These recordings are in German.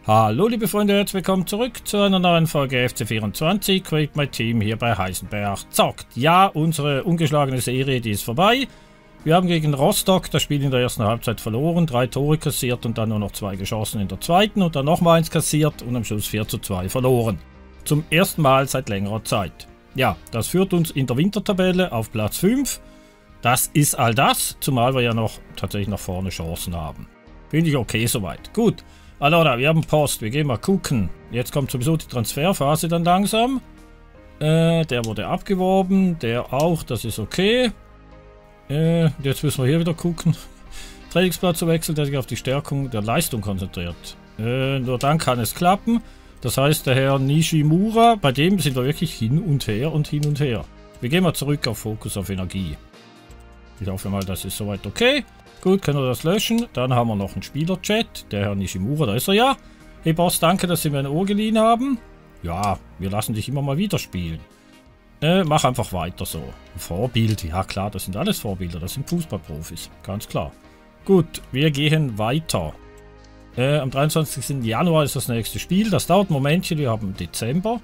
Hallo liebe Freunde, herzlich willkommen zurück zu einer neuen Folge FC24 Create My Team hier bei Heisenberg zockt. Ja, unsere ungeschlagene Serie, die ist vorbei. Wir haben gegen Rostock das Spiel in der ersten Halbzeit verloren, 3 Tore kassiert und dann nur noch 2 geschossen in der zweiten und dann nochmal 1 kassiert und am Schluss 4:2 verloren. Zum ersten Mal seit längerer Zeit. Ja, das führt uns in der Wintertabelle auf Platz 5. Das ist all das, zumal wir ja noch tatsächlich nach vorne Chancen haben. Finde ich okay soweit. Gut. Allora, wir haben Post, wir gehen mal gucken. Jetzt kommt sowieso die Transferphase dann langsam. Der wurde abgeworben, der auch, das ist okay. Jetzt müssen wir hier wieder gucken. Trainingsplatzwechsel, der sich auf die Stärkung der Leistung konzentriert. Nur dann kann es klappen. Das heißt, der Herr Nishimura, bei dem sind wir wirklich hin und her und hin und her. Wir gehen mal zurück auf Fokus auf Energie. Ich hoffe mal, das ist soweit okay. Gut, können wir das löschen. Dann haben wir noch einen Spielerchat. Der Herr Nishimura, da ist er ja. Hey Boss, danke, dass Sie mir ein Ohr geliehen haben. Ja, wir lassen dich immer mal wieder spielen. Mach einfach weiter so. Vorbild, ja klar, das sind alles Vorbilder. Das sind Fußballprofis, ganz klar. Gut, wir gehen weiter. Am 23. Januar ist das nächste Spiel. Das dauert ein Momentchen, wir haben Dezember.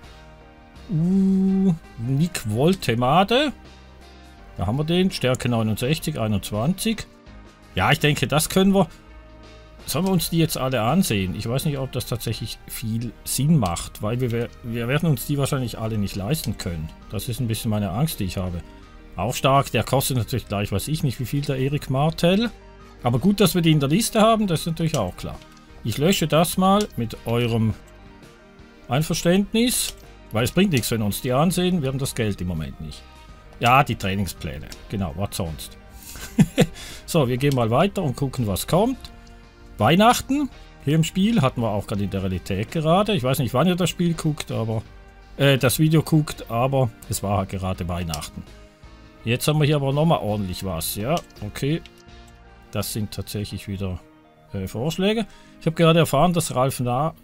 Nick Woltemade. Da haben wir den. Stärke 69, 21. Ja, ich denke, das können wir. Sollen wir uns die jetzt alle ansehen? Ich weiß nicht, ob das tatsächlich viel Sinn macht, weil wir werden uns die wahrscheinlich alle nicht leisten können. Das ist ein bisschen meine Angst, die ich habe. Auch stark, der kostet natürlich gleich, weiß ich nicht, wie viel der Erik Martel. Aber gut, dass wir die in der Liste haben, das ist natürlich auch klar. Ich lösche das mal mit eurem Einverständnis, weil es bringt nichts, wenn wir uns die ansehen. Wir haben das Geld im Moment nicht. Ja, die Trainingspläne. Genau, was sonst? So, wir gehen mal weiter und gucken, was kommt. Weihnachten. Hier im Spiel hatten wir auch gerade in der Realität gerade. Ich weiß nicht, wann ihr das Spiel guckt, aber das Video guckt, aber es war halt gerade Weihnachten. Jetzt haben wir hier aber nochmal ordentlich was. Ja, okay. Das sind tatsächlich wieder Vorschläge. Ich habe gerade erfahren, dass Ralf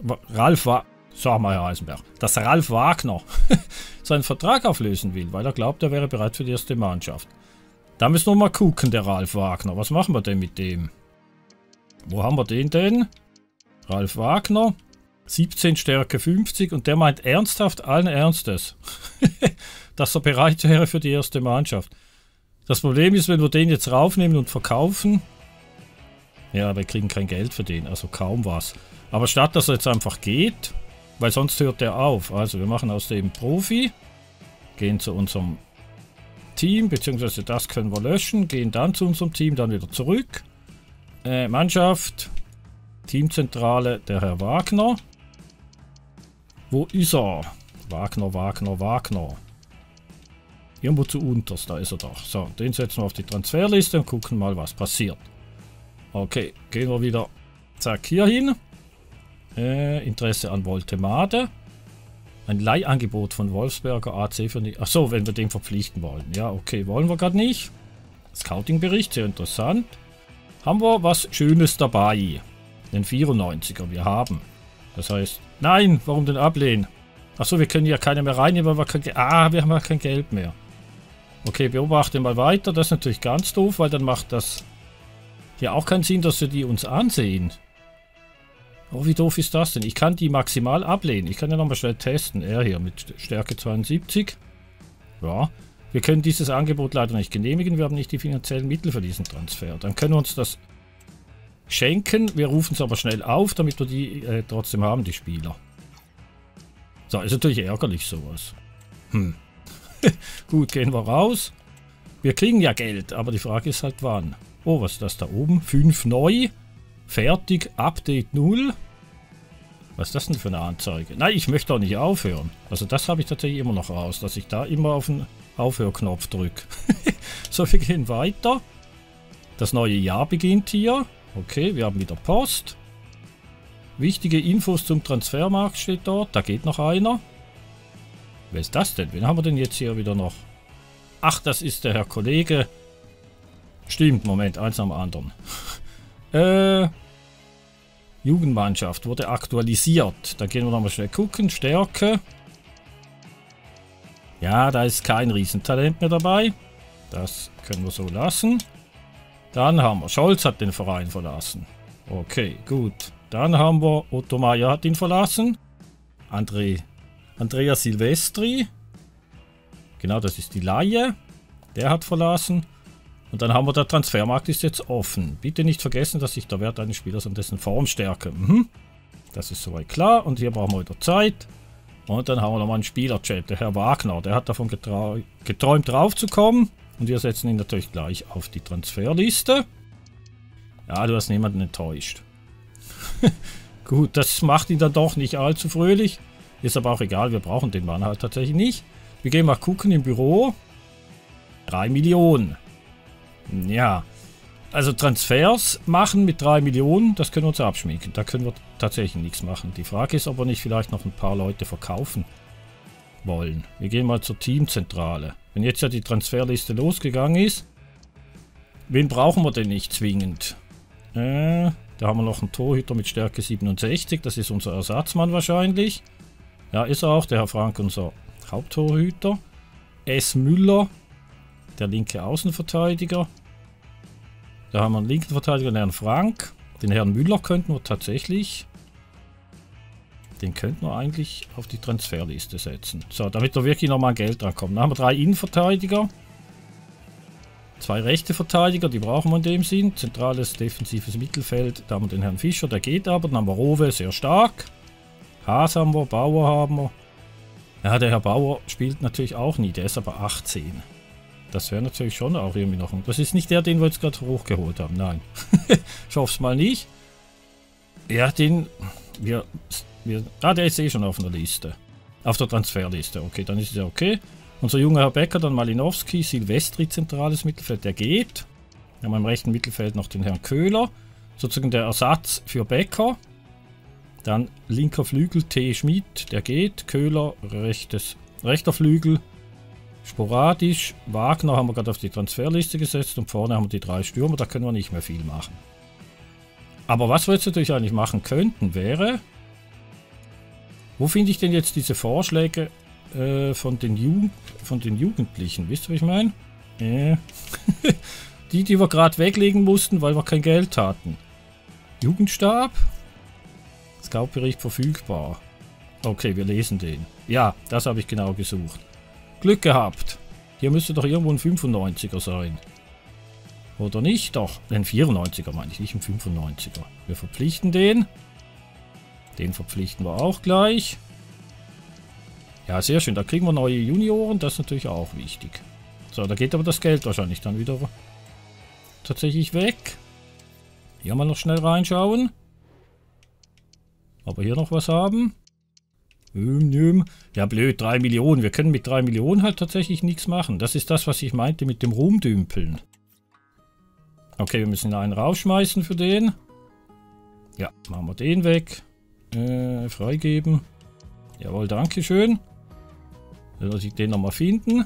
Wagner seinen Vertrag auflösen will, weil er glaubt, er wäre bereit für die erste Mannschaft. Da müssen wir mal gucken, der Ralf Wagner. Was machen wir denn mit dem? Wo haben wir den denn? Ralf Wagner. 17 Stärke 50 und der meint ernsthaft, allen Ernstes, dass er bereit wäre für die erste Mannschaft. Das Problem ist, wenn wir den jetzt raufnehmen und verkaufen, ja, wir kriegen kein Geld für den, also kaum was. Aber statt dass er jetzt einfach geht, weil sonst hört er auf. Also wir machen aus dem Profi, gehen zu unserem Team, beziehungsweise das können wir löschen, gehen dann zu unserem Team, dann wieder zurück. Mannschaft, Teamzentrale, der Herr Wagner. Wo ist er? Wagner. Irgendwo zu unterst, da ist er doch. So, den setzen wir auf die Transferliste und gucken mal, was passiert. Okay, gehen wir wieder, zack, hier hin. Interesse an Woltemade. Ein Leihangebot von Wolfsberger AC für die... Achso, wenn wir den verpflichten wollen. Ja, okay, wollen wir gerade nicht. Scouting-Bericht, sehr interessant. Haben wir was Schönes dabei. Den 94er, wir haben. Das heißt... Nein, warum denn ablehnen? Achso, wir können ja keine mehr reinnehmen, weil wir wir haben ja kein Geld mehr. Okay, beobachte mal weiter. Das ist natürlich ganz doof, weil dann macht das hier auch keinen Sinn, dass wir die uns ansehen. Oh, wie doof ist das denn? Ich kann die maximal ablehnen. Ich kann ja nochmal schnell testen. Er hier mit Stärke 72. Ja. Wir können dieses Angebot leider nicht genehmigen. Wir haben nicht die finanziellen Mittel für diesen Transfer. Dann können wir uns das schenken. Wir rufen es aber schnell auf, damit wir die trotzdem haben, die Spieler. So, ist natürlich ärgerlich sowas. Gut, gehen wir raus. Wir kriegen ja Geld, aber die Frage ist halt wann. Oh, was ist das da oben? 5 neu. Fertig, Update 0. Was ist das denn für eine Anzeige? Nein, ich möchte auch nicht aufhören. Also das habe ich tatsächlich immer noch raus, dass ich da immer auf den Aufhörknopf drücke. So, wir gehen weiter. Das neue Jahr beginnt hier. Okay, wir haben wieder Post. Wichtige Infos zum Transfermarkt steht dort. Da geht noch einer. Wer ist das denn? Wen haben wir denn jetzt hier wieder noch? Ach, das ist der Herr Kollege. Stimmt, Moment, eins am anderen. Jugendmannschaft wurde aktualisiert. Da gehen wir nochmal schnell gucken. Stärke. Ja, da ist kein Riesentalent mehr dabei. Das können wir so lassen. Dann haben wir, Scholz hat den Verein verlassen. Okay, gut. Dann haben wir Otto Maier hat ihn verlassen. Andrea Silvestri. Genau, das ist die Laie. Der hat verlassen. Und dann haben wir, der Transfermarkt ist jetzt offen. Bitte nicht vergessen, dass sich der Wert eines Spielers an dessen Form stärke. Das ist soweit klar. Und hier brauchen wir wieder Zeit. Und dann haben wir nochmal einen Spielerchat. Der Herr Wagner, der hat davon geträumt draufzukommen. Und wir setzen ihn natürlich gleich auf die Transferliste. Ja, du hast niemanden enttäuscht. Gut, das macht ihn dann doch nicht allzu fröhlich. Ist aber auch egal, wir brauchen den Mann halt tatsächlich nicht. Wir gehen mal gucken im Büro. 3 Millionen. Ja, also Transfers machen mit 3 Millionen, das können wir uns abschminken. Da können wir tatsächlich nichts machen. Die Frage ist, ob wir nicht vielleicht noch ein paar Leute verkaufen wollen. Wir gehen mal zur Teamzentrale. Wenn jetzt ja die Transferliste losgegangen ist, wen brauchen wir denn nicht zwingend? Da haben wir noch einen Torhüter mit Stärke 67, das ist unser Ersatzmann wahrscheinlich. Ja, ist er auch, der Herr Frank, unser Haupttorhüter. S. Müller, der linke Außenverteidiger. Da haben wir einen linken Verteidiger, den Herrn Frank. Den Herrn Müller könnten wir tatsächlich... Den könnten wir eigentlich auf die Transferliste setzen. So, damit da wirklich nochmal Geld dran kommt. Dann haben wir 3 Innenverteidiger. 2 rechte Verteidiger, die brauchen wir in dem Sinn. Zentrales defensives Mittelfeld. Da haben wir den Herrn Fischer, der geht aber. Dann haben wir Rowe, sehr stark. Haas haben wir, Bauer haben wir. Ja, der Herr Bauer spielt natürlich auch nie. Der ist aber 18. Das wäre natürlich schon auch irgendwie noch... Das ist nicht der, den wir jetzt gerade hochgeholt haben. Nein. Ich hoffe es mal nicht. Ja, den... der ist eh schon auf der Liste. Auf der Transferliste. Okay, dann ist es ja okay. Unser junger Herr Becker, dann Malinowski, Silvestri, zentrales Mittelfeld, der geht. Wir haben im rechten Mittelfeld noch den Herrn Köhler. Sozusagen der Ersatz für Becker. Dann linker Flügel T. Schmidt, der geht. Köhler, rechter Flügel. Sporadisch. Wagner haben wir gerade auf die Transferliste gesetzt. Und vorne haben wir die 3 Stürmer, da können wir nicht mehr viel machen. Aber was wir jetzt natürlich eigentlich machen könnten, wäre... Wo finde ich denn jetzt diese Vorschläge von den Jugendlichen? Wisst ihr, was ich meine? Die wir gerade weglegen mussten, weil wir kein Geld hatten. Jugendstab? Scoutbericht verfügbar. Okay, wir lesen den. Ja, das habe ich genau gesucht. Glück gehabt. Hier müsste doch irgendwo ein 95er sein. Oder nicht? Doch, ein 94er meine ich, nicht ein 95er. Wir verpflichten den. Den verpflichten wir auch gleich. Ja, sehr schön. Da kriegen wir neue Junioren. Das ist natürlich auch wichtig. So, da geht aber das Geld wahrscheinlich dann wieder tatsächlich weg. Hier mal noch schnell reinschauen. Ob wir hier noch was haben. Ja, blöd, 3 Millionen. Wir können mit 3 Millionen halt tatsächlich nichts machen. Das ist das, was ich meinte mit dem Rumdümpeln. Okay, wir müssen einen rausschmeißen für den. Ja, machen wir den weg. Freigeben. Jawohl, dankeschön. Dann muss ich den nochmal finden.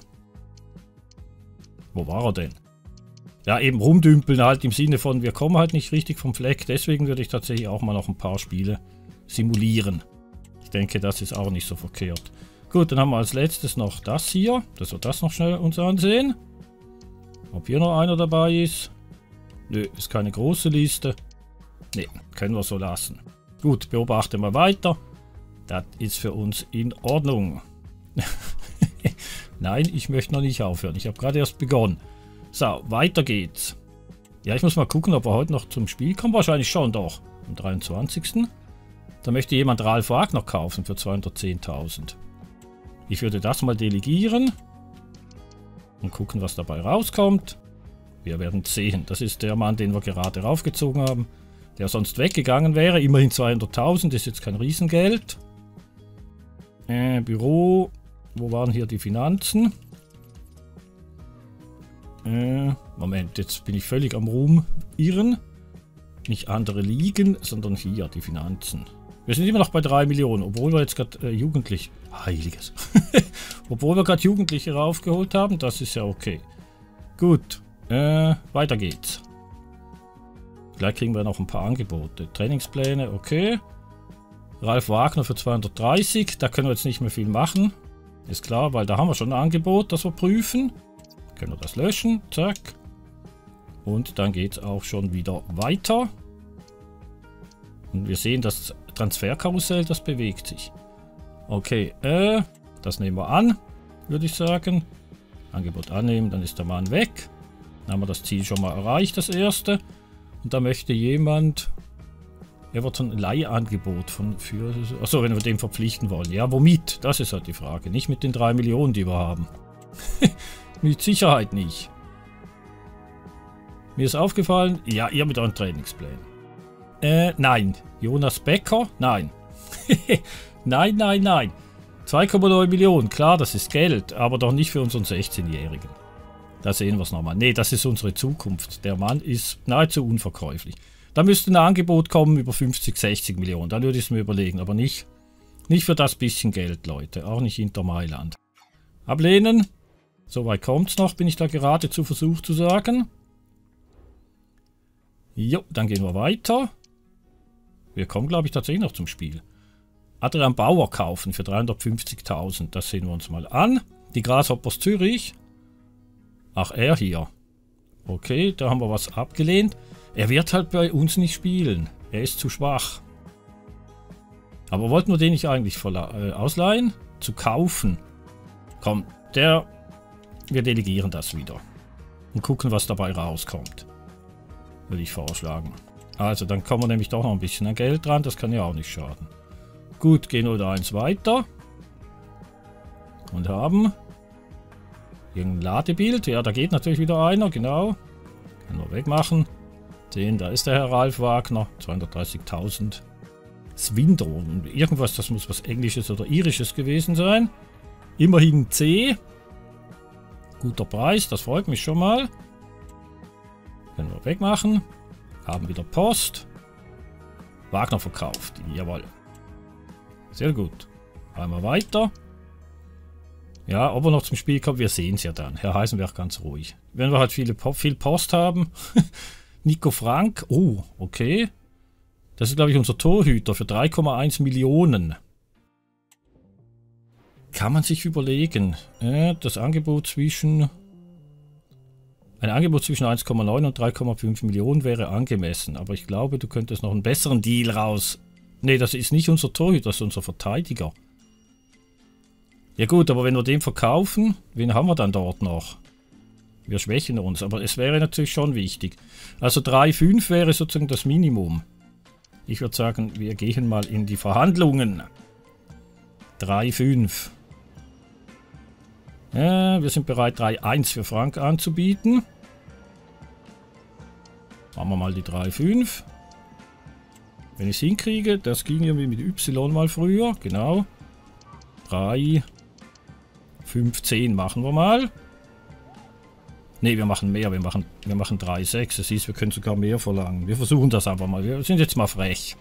Wo war er denn? Ja, eben rumdümpeln halt im Sinne von, wir kommen halt nicht richtig vom Fleck. Deswegen würde ich tatsächlich auch mal noch ein paar Spiele simulieren. Ich denke, das ist auch nicht so verkehrt. Gut, dann haben wir als letztes noch das hier. Dass wir das noch schnell uns ansehen. Ob hier noch einer dabei ist. Nö, ist keine große Liste. Ne, können wir so lassen. Gut, beobachten wir weiter. Das ist für uns in Ordnung. Nein, ich möchte noch nicht aufhören. Ich habe gerade erst begonnen. So, weiter geht's. Ja, ich muss mal gucken, ob wir heute noch zum Spiel kommen. Wahrscheinlich schon doch. Am 23. Da möchte jemand Ralf Wagner kaufen für 210.000. Ich würde das mal delegieren. Und gucken, was dabei rauskommt. Wir werden sehen. Das ist der Mann, den wir gerade raufgezogen haben. Der sonst weggegangen wäre. Immerhin 200.000. Ist jetzt kein Riesengeld. Büro. Wo waren hier die Finanzen? Moment, jetzt bin ich völlig am Rumirren. Nicht andere Ligen, sondern hier die Finanzen. Wir sind immer noch bei 3 Millionen, obwohl wir jetzt gerade Jugendliche... Heiliges. Obwohl wir gerade Jugendliche raufgeholt haben, das ist ja okay. Gut, weiter geht's. Gleich kriegen wir noch ein paar Angebote. Trainingspläne, okay. Ralf Wagner für 230, da können wir jetzt nicht mehr viel machen. Ist klar, weil da haben wir schon ein Angebot, das wir prüfen. Können wir das löschen, zack. Und dann geht es auch schon wieder weiter. Und wir sehen das Transferkarussell, das bewegt sich. Okay, das nehmen wir an, würde ich sagen. Angebot annehmen, dann ist der Mann weg. Dann haben wir das Ziel schon mal erreicht, das erste. Und da möchte jemand Everton ein Leihangebot für... Achso, wenn wir den verpflichten wollen. Ja, womit? Das ist halt die Frage. Nicht mit den 3 Millionen, die wir haben. Mit Sicherheit nicht. Mir ist aufgefallen, ja, ihr mit euren Trainingsplänen. Nein. Jonas Becker? Nein. Nein, nein, nein. 2,9 Millionen, klar, das ist Geld, aber doch nicht für unseren 16-Jährigen. Da sehen wir es nochmal. Nee, das ist unsere Zukunft. Der Mann ist nahezu unverkäuflich. Da müsste ein Angebot kommen über 50, 60 Millionen. Dann würde ich es mir überlegen, aber nicht für das bisschen Geld, Leute. Auch nicht Inter Mailand. Ablehnen. Soweit kommt es noch, bin ich da geradezu versucht zu sagen. Jo, dann gehen wir weiter. Wir kommen, glaube ich, tatsächlich noch zum Spiel. Adrian Bauer kaufen für 350.000. Das sehen wir uns mal an. Die Grasshoppers Zürich. Ach, er hier. Okay, da haben wir was abgelehnt. Er wird halt bei uns nicht spielen. Er ist zu schwach. Aber wollten wir den nicht eigentlich ausleihen? Zu kaufen. Komm, wir delegieren das wieder. Und gucken, was dabei rauskommt. Würde ich vorschlagen. Also, dann kommen wir nämlich doch noch ein bisschen an Geld dran. Das kann ja auch nicht schaden. Gut, gehen wir da eins weiter. Und haben irgendein Ladebild. Ja, da geht natürlich wieder einer, genau. Können wir wegmachen. Den, da ist der Herr Ralf Wagner. 230.000. Swindon. Irgendwas, das muss was Englisches oder Irisches gewesen sein. Immerhin C. Guter Preis, das freut mich schon mal. Können wir wegmachen. Haben wieder Post. Wagner verkauft. Jawohl. Sehr gut. Einmal weiter. Ja, ob er noch zum Spiel kommt, wir sehen es ja dann. Herr Heisenberg ganz ruhig. Wenn wir halt viel Post haben. Nico Frank. Oh, okay. Das ist, glaube ich, unser Torhüter für 3,1 Millionen. Kann man sich überlegen. Das Angebot zwischen... Ein Angebot zwischen 1,9 und 3,5 Millionen wäre angemessen. Aber ich glaube, du könntest noch einen besseren Deal raus... Ne, das ist nicht unser Torhüter, das ist unser Verteidiger. Ja gut, aber wenn wir den verkaufen, wen haben wir dann dort noch? Wir schwächen uns, aber es wäre natürlich schon wichtig. Also 3,5 wäre sozusagen das Minimum. Ich würde sagen, wir gehen mal in die Verhandlungen. 3,5. Ja, wir sind bereit, 3,1 für Frank anzubieten. Machen wir mal die 3,5. Wenn ich es hinkriege, das ging irgendwie mit Y mal früher, genau. 3,15 machen wir mal. Ne, wir machen mehr, wir machen 3,6. Das hieß, wir können sogar mehr verlangen. Wir versuchen das einfach mal. Wir sind jetzt mal frech.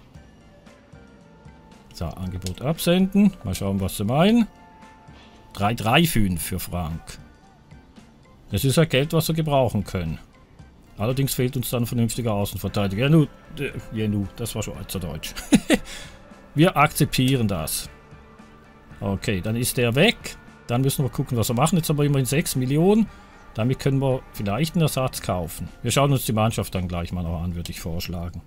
So, Angebot absenden. Mal schauen, was sie meinen. 3,35 für Frank. Das ist ja Geld, was wir gebrauchen können. Allerdings fehlt uns dann ein vernünftiger Außenverteidiger. Ja, nu, das war Schweizerdeutsch. Wir akzeptieren das. Okay, dann ist der weg. Dann müssen wir gucken, was wir machen. Jetzt haben wir immerhin 6 Millionen. Damit können wir vielleicht einen Ersatz kaufen. Wir schauen uns die Mannschaft dann gleich mal noch an, würde ich vorschlagen.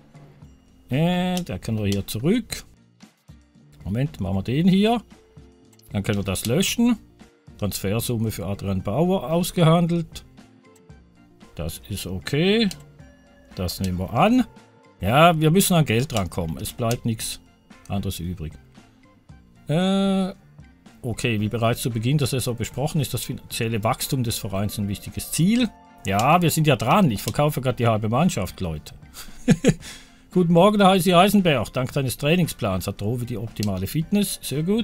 Da können wir hier zurück. Moment, machen wir den hier. Dann können wir das löschen. Transfersumme für Adrian Bauer ausgehandelt. Das ist okay. Das nehmen wir an. Ja, wir müssen an Geld rankommen. Es bleibt nichts anderes übrig. Okay, wie bereits zu Beginn der Saison besprochen, ist das finanzielle Wachstum des Vereins ein wichtiges Ziel. Ja, wir sind ja dran. Ich verkaufe gerade die halbe Mannschaft, Leute. Guten Morgen, Herr Heisi Eisenberg. Dank deines Trainingsplans hat Rowe die optimale Fitness. Sehr gut.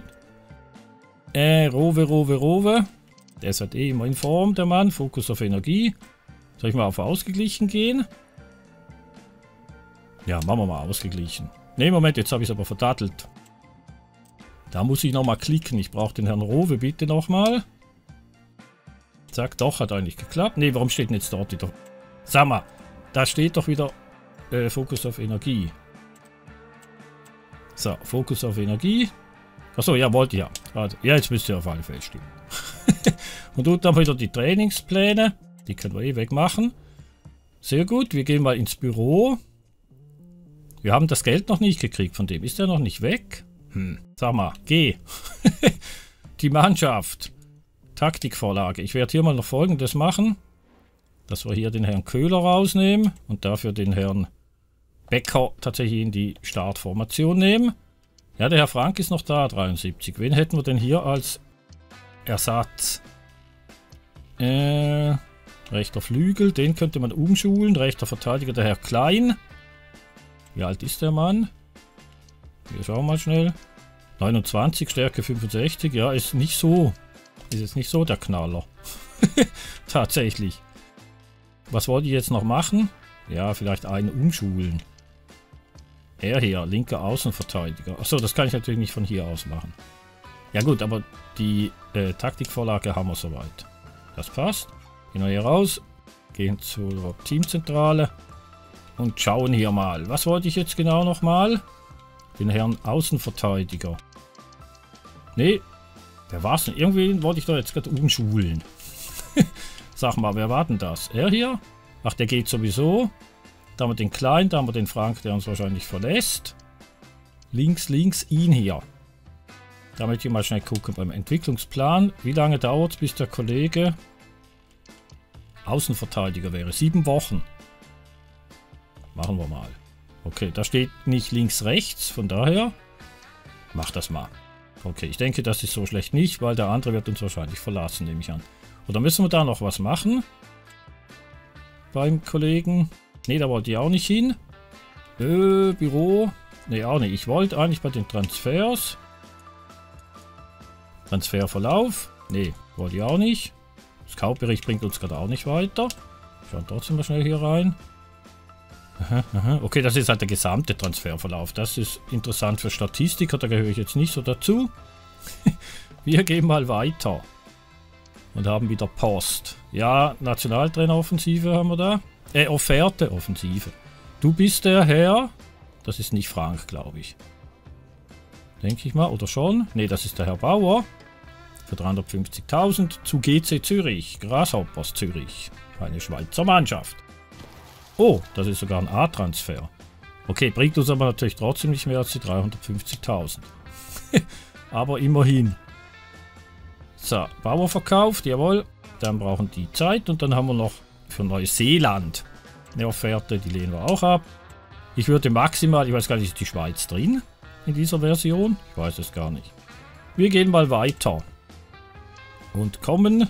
Rowe. Der ist halt eh immer in Form, der Mann. Fokus auf Energie. Soll ich mal auf ausgeglichen gehen? Ja, machen wir mal ausgeglichen. Ne, Moment, jetzt habe ich es aber verdattelt. Da muss ich nochmal klicken. Ich brauche den Herrn Rowe bitte nochmal. Zack, doch, hat eigentlich geklappt. Ne, warum steht denn jetzt dort wieder? Sag mal, da steht doch wieder Fokus auf Energie. So, Fokus auf Energie. Achso, ja, wollte ja. Also, ja, jetzt müsste auf alle Fälle stimmen. Und unten haben wir wieder die Trainingspläne. Die können wir eh wegmachen. Sehr gut, wir gehen mal ins Büro. Wir haben das Geld noch nicht gekriegt von dem. Ist der noch nicht weg? Sag mal, geh. Die Mannschaft. Taktikvorlage. Ich werde hier mal noch Folgendes machen. Dass wir hier den Herrn Köhler rausnehmen und dafür den Herrn Becker tatsächlich in die Startformation nehmen. Ja, der Herr Frank ist noch da, 73. Wen hätten wir denn hier als Ersatz? Rechter Flügel, den könnte man umschulen. Rechter Verteidiger, der Herr Klein. Wie alt ist der Mann? Wir schauen mal schnell. 29, Stärke 65. Ja, ist nicht so. Ist jetzt nicht so der Knaller. Tatsächlich. Was wollte ich jetzt noch machen? Ja, vielleicht einen umschulen. Er hier, linker Außenverteidiger. Achso, das kann ich natürlich nicht von hier aus machen. Ja gut, aber die Taktikvorlage haben wir soweit. Das passt. Gehen wir hier raus. Gehen zur Teamzentrale. Und schauen hier mal. Was wollte ich jetzt genau nochmal? Den Herrn Außenverteidiger. Nee, wer war's denn? Irgendwie wollte ich doch jetzt gerade umschulen. Sag mal, wer war denn das? Er hier? Ach, der geht sowieso. Da haben wir den Kleinen, da haben wir den Frank, der uns wahrscheinlich verlässt. Links, ihn hier. Da möchte ich mal schnell gucken beim Entwicklungsplan. Wie lange dauert es, bis der Kollege Außenverteidiger wäre? 7 Wochen. Machen wir mal. Okay, da steht nicht links, rechts, von daher mach das mal. Okay, ich denke, das ist so schlecht nicht, weil der andere wird uns wahrscheinlich verlassen, nehme ich an. Oder müssen wir da noch was machen? Beim Kollegen. Ne, da wollte ich auch nicht hin. Büro. Ne, auch nicht. Ich wollte eigentlich bei den Transfers. Transferverlauf. Ne, wollte ich auch nicht. Scout-Bericht bringt uns gerade auch nicht weiter. Schauen trotzdem mal schnell hier rein. Okay, das ist halt der gesamte Transferverlauf. Das ist interessant für Statistiker, da gehöre ich jetzt nicht so dazu. Wir gehen mal weiter. Und haben wieder Post. Ja, Nationaltrainer-Offensive haben wir da. Offerte-Offensive. Du bist der Herr. Das ist nicht Frank, glaube ich. Denke ich mal, oder schon? Ne, das ist der Herr Bauer. Für 350.000 zu GC Zürich. Grasshoppers Zürich. Eine Schweizer Mannschaft. Oh, das ist sogar ein A-Transfer. Okay, bringt uns aber natürlich trotzdem nicht mehr als die 350.000. Aber immerhin. So, Bauer verkauft, jawohl. Dann brauchen die Zeit und dann haben wir noch für Neuseeland eine Offerte, die lehnen wir auch ab. Ich würde maximal, ich weiß gar nicht, ist die Schweiz drin in dieser Version? Ich weiß es gar nicht. Wir gehen mal weiter und kommen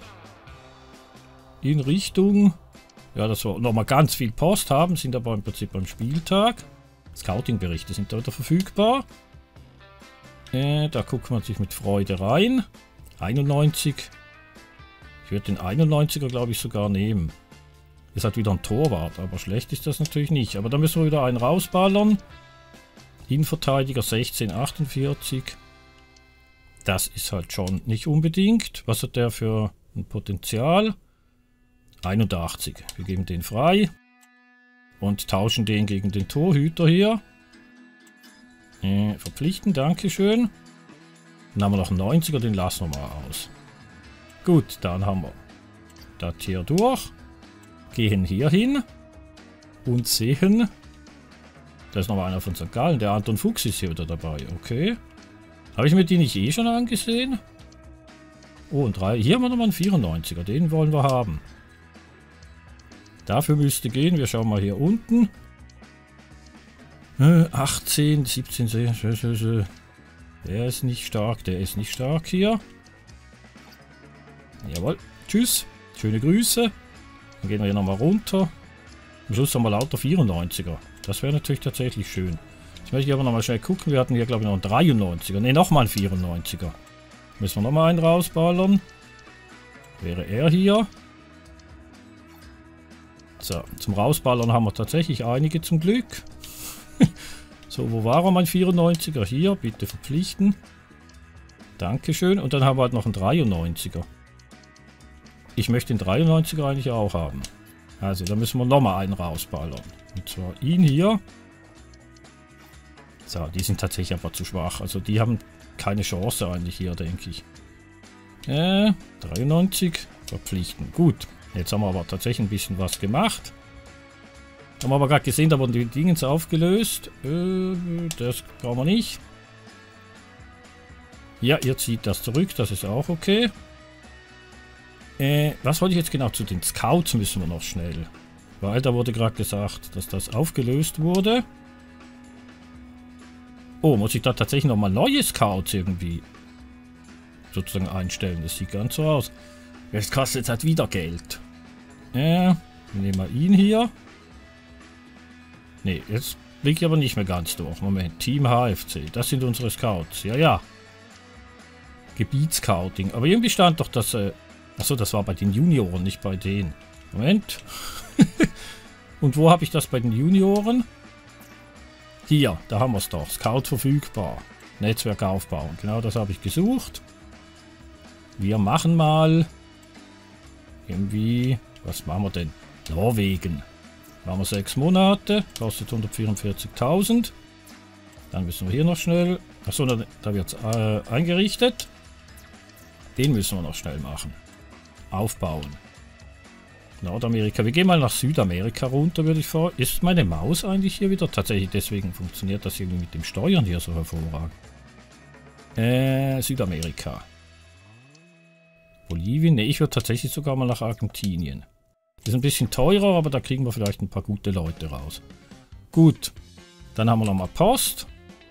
in Richtung, ja, dass wir nochmal ganz viel Post haben, sind aber im Prinzip beim Spieltag. Scouting-Berichte sind da wieder verfügbar. Da guckt man sich mit Freude rein. 91. Ich würde den 91er, glaube ich, sogar nehmen. Ist halt wieder ein Torwart, aber schlecht ist das natürlich nicht. Aber da müssen wir wieder einen rausballern. Innenverteidiger 1648. Das ist halt schon nicht unbedingt. Was hat der für ein Potenzial? 81. Wir geben den frei. Und tauschen den gegen den Torhüter hier. Verpflichten, dankeschön. Dann haben wir noch einen 90er, den lassen wir mal aus. Gut, dann haben wir das hier durch. Gehen hier hin. Und sehen. Da ist noch einer von St. Gallen. Der Anton Fuchs ist hier wieder dabei. Okay. Habe ich mir die nicht eh schon angesehen? Oh, und 3. Hier haben wir nochmal einen 94er. Den wollen wir haben. Dafür müsste gehen. Wir schauen mal hier unten. 18, 17, der ist nicht stark, der ist nicht stark hier. Jawohl, tschüss, schöne Grüße. Dann gehen wir hier nochmal runter. Am Schluss haben wir lauter 94er. Das wäre natürlich tatsächlich schön. Jetzt möchte ich aber nochmal schnell gucken. Wir hatten hier, glaube ich, noch einen 93er. Ne, nochmal einen 94er. Müssen wir nochmal einen rausballern. Wäre er hier. So, zum Rausballern haben wir tatsächlich einige zum Glück. So, wo war er, mein 94er? Hier, bitte verpflichten. Dankeschön. Und dann haben wir halt noch einen 93er. Ich möchte den 93er eigentlich auch haben. Also, da müssen wir nochmal einen rausballern. Und zwar ihn hier. So, die sind tatsächlich aber zu schwach. Also, die haben keine Chance eigentlich hier, denke ich. 93. Verpflichten. Gut. Jetzt haben wir aber tatsächlich ein bisschen was gemacht. Haben wir aber gerade gesehen, da wurden die Dingens aufgelöst. Das brauchen wir nicht. Ja, ihr zieht das zurück, das ist auch okay. Was wollte ich jetzt genau? Zu den Scouts müssen wir noch schnell. Weil da wurde gerade gesagt, dass das aufgelöst wurde. Oh, muss ich da tatsächlich nochmal neue Scouts irgendwie sozusagen einstellen? Das sieht ganz so aus. Das kostet jetzt halt wieder Geld. Wir nehmen mal ihn hier. Ne, jetzt blicke ich aber nicht mehr ganz durch. Moment, Team HFC, das sind unsere Scouts. Ja, ja. Gebietsscouting. Aber irgendwie stand doch das... Achso, das war bei den Junioren, nicht bei denen. Moment. Und wo habe ich das bei den Junioren? Hier, da haben wir es doch. Scout verfügbar. Netzwerk aufbauen. Genau das habe ich gesucht. Wir machen mal... Irgendwie... Was machen wir denn? Norwegen. Machen wir 6 Monate. Kostet 144.000. Dann müssen wir hier noch schnell... Achso, da wird es eingerichtet. Den müssen wir noch schnell machen. Aufbauen. Nordamerika. Wir gehen mal nach Südamerika runter, würde ich vor. Ist meine Maus eigentlich hier wieder? Tatsächlich, deswegen funktioniert das irgendwie mit dem Steuern hier so hervorragend. Südamerika. Bolivien? Ne, ich würde tatsächlich sogar mal nach Argentinien. Ist ein bisschen teurer, aber da kriegen wir vielleicht ein paar gute Leute raus. Gut. Dann haben wir nochmal Post.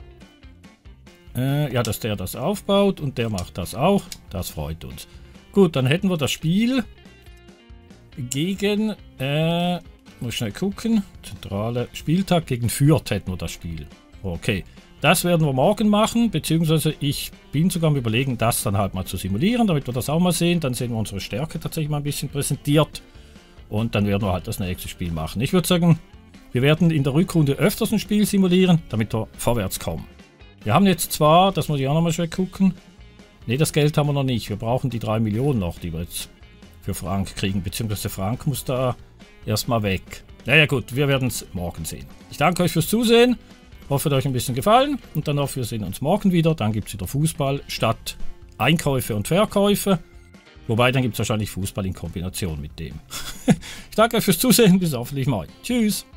Ja, dass der das aufbaut und der macht das auch. Das freut uns. Gut, dann hätten wir das Spiel gegen, muss schnell gucken, zentrale Spieltag gegen Fürth hätten wir das Spiel. Okay, das werden wir morgen machen, beziehungsweise ich bin sogar am Überlegen, das dann halt mal zu simulieren, damit wir das auch mal sehen. Dann sehen wir unsere Stärke tatsächlich mal ein bisschen präsentiert und dann werden wir halt das nächste Spiel machen. Ich würde sagen, wir werden in der Rückrunde öfters ein Spiel simulieren, damit wir vorwärts kommen. Wir haben jetzt zwar, das muss ich auch nochmal schnell gucken, ne, das Geld haben wir noch nicht. Wir brauchen die 3 Millionen noch, die wir jetzt für Frank kriegen. Beziehungsweise Frank muss da erstmal weg. Naja gut, wir werden es morgen sehen. Ich danke euch fürs Zusehen. Hoffe, es hat euch ein bisschen gefallen. Und dann auch, wir sehen uns morgen wieder. Dann gibt es wieder Fußball statt Einkäufe und Verkäufe. Wobei, dann gibt es wahrscheinlich Fußball in Kombination mit dem. Ich danke euch fürs Zusehen. Bis hoffentlich mal. Tschüss.